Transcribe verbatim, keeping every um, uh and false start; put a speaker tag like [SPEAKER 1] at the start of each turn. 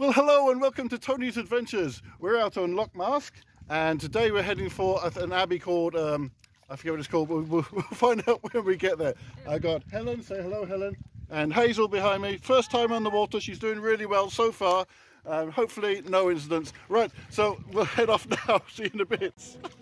[SPEAKER 1] Well, hello and welcome to Tony's Adventures. We're out on Loch Mask and today we're heading for an abbey called, um, I forget what it's called, but we'll, we'll find out when we get there. I got Helen, say hello Helen, and Hazel behind me. First time on the water, she's doing really well so far. Um, hopefully no incidents. Right, so we'll head off now, see you in a bit.